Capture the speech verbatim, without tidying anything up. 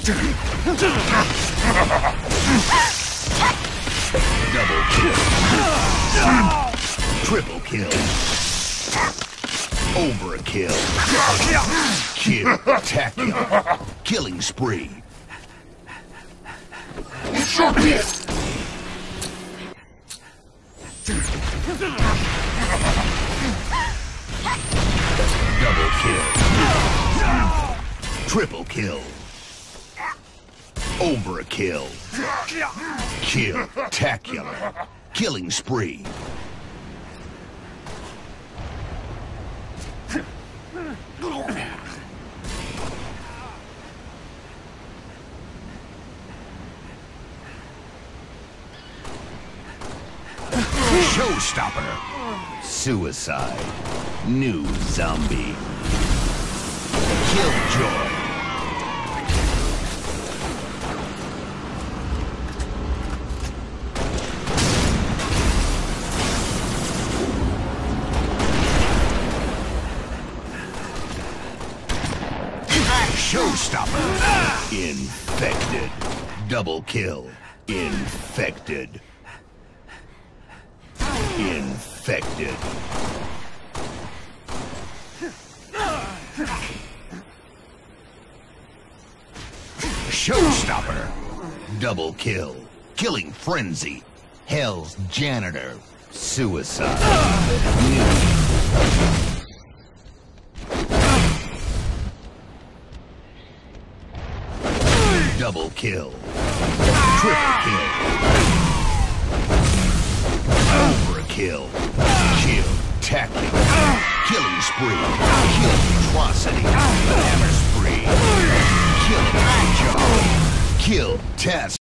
Double kill. Triple kill. Overkill. Kill-tacular. Killing spree. Double kill. Triple kill. Overkill. Kill-tacular. Killing spree. Showstopper. Suicide. New zombie. Killjoy. Showstopper. Infected. Double kill. Infected. Infected. Showstopper. Double kill. Killing frenzy. Hell's janitor. Suicide. Double kill. Triple kill. Overkill. Kill-tacular. Killing spree. Kill atrocity. Hammer spree. Killing job. Kill test.